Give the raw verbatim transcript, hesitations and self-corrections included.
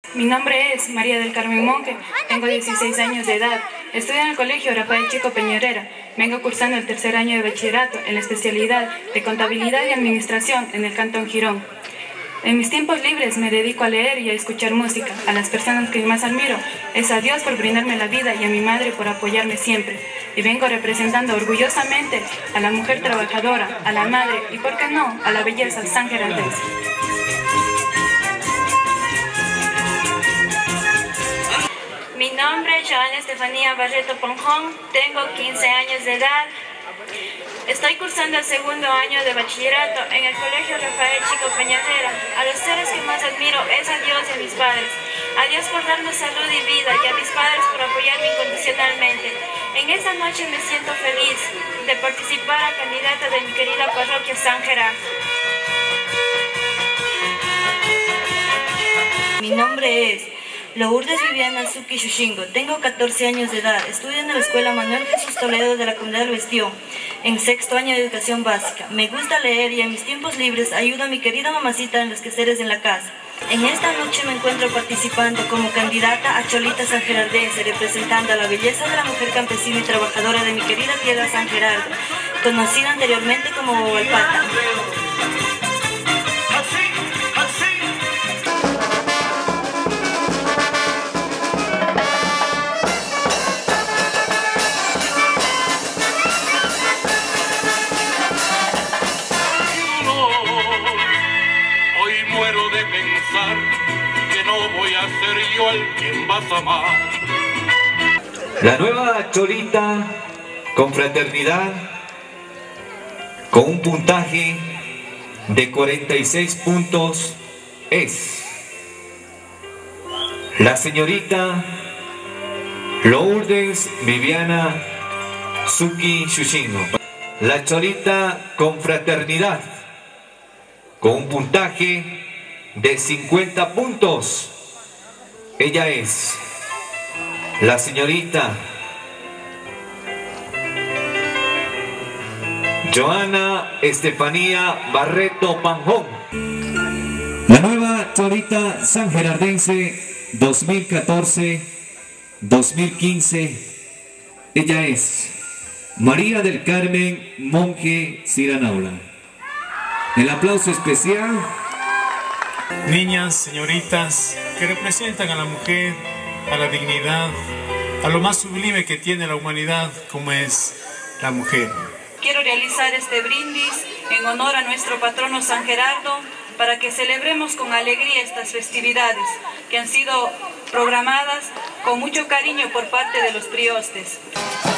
Mi nombre es María del Carmen Monge, tengo dieciséis años de edad, estudio en el colegio Rafael Chico Peñarera, vengo cursando el tercer año de bachillerato en la especialidad de Contabilidad y Administración en el Cantón Girón. En mis tiempos libres me dedico a leer y a escuchar música. A las personas que más admiro es a Dios por brindarme la vida y a mi madre por apoyarme siempre. Y vengo representando orgullosamente a la mujer trabajadora, a la madre y, por qué no, a la belleza sangerardense. Mi nombre es Joana Estefanía Barreto Ponjón, tengo quince años de edad. Estoy cursando el segundo año de bachillerato en el colegio Rafael Chico Peñarera. A los seres que más admiro es a Dios y a mis padres. A Dios por darnos salud y vida y a mis padres por apoyarme incondicionalmente. En esta noche me siento feliz de participar a candidata de mi querida parroquia San Gerardo. Mi nombre es Lourdes Viviana Suki Shushingo, tengo catorce años de edad, estudio en la Escuela Manuel Jesús Toledo de la Comunidad del Vestión, en sexto año de educación básica. Me gusta leer y en mis tiempos libres ayudo a mi querida mamacita en los quehaceres en la casa. En esta noche me encuentro participando como candidata a Cholita Sangerardense, representando a la belleza de la mujer campesina y trabajadora de mi querida tierra San Gerardo, conocida anteriormente como Bobalpata. Que no voy a ser yo al quien vas a amar. La nueva Cholita Confraternidad, con un puntaje de cuarenta y seis puntos, es la señorita Lourdes Viviana Suki Shushingo. La Cholita Confraternidad, con un puntaje de cincuenta puntos, ella es la señorita Joana Estefanía Barreto Panjón. La nueva Cholita Sangerardense dos mil catorce dos mil quince, ella es María del Carmen Monge Ciranaula. El aplauso especial. Niñas, señoritas, que representan a la mujer, a la dignidad, a lo más sublime que tiene la humanidad, como es la mujer. Quiero realizar este brindis en honor a nuestro patrono San Gerardo para que celebremos con alegría estas festividades que han sido programadas con mucho cariño por parte de los priostes.